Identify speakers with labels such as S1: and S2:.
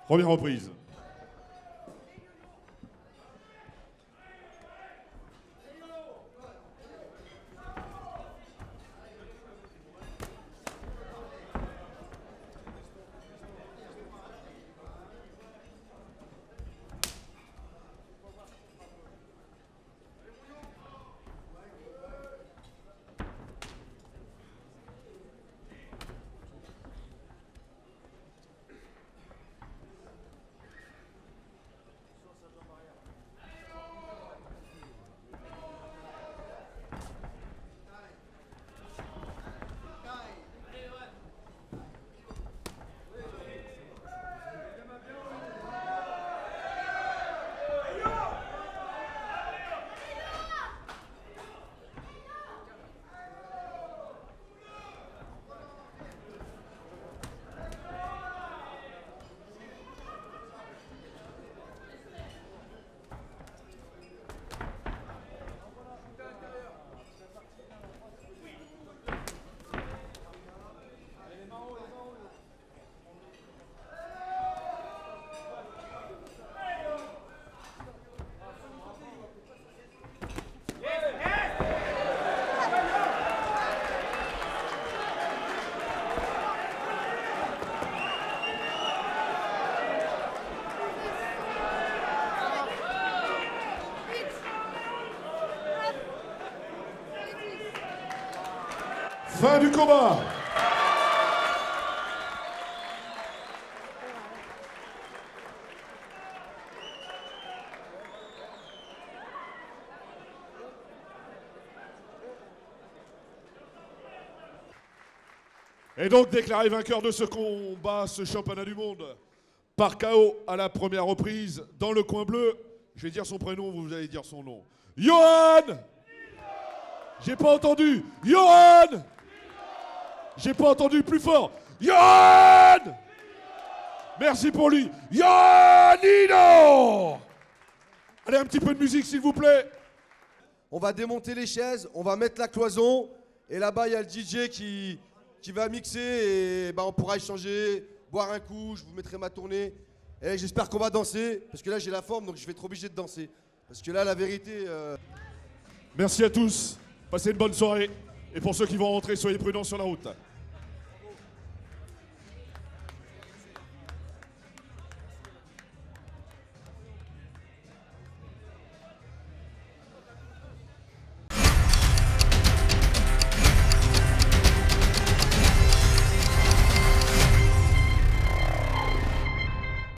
S1: Première reprise. Fin du combat. Et donc déclaré vainqueur de ce combat, ce championnat du monde, par KO à la première reprise, dans le coin bleu, je vais dire son prénom, vous allez dire son nom. Johan! J'ai pas entendu. Johan! J'ai pas entendu plus fort. Johan! Merci pour lui. Johanino! Allez, un petit peu de musique, s'il vous plaît.
S2: On va démonter les chaises, on va mettre la cloison. Et là-bas, il y a le DJ qui va mixer. Et bah, on pourra échanger, boire un coup. Je vous mettrai ma tournée. Et j'espère qu'on va danser. Parce que là, j'ai la forme, donc je vais être obligé de danser. Parce que là, la vérité...
S1: Merci à tous. Passez une bonne soirée. Et pour ceux qui vont rentrer, soyez prudents sur la route.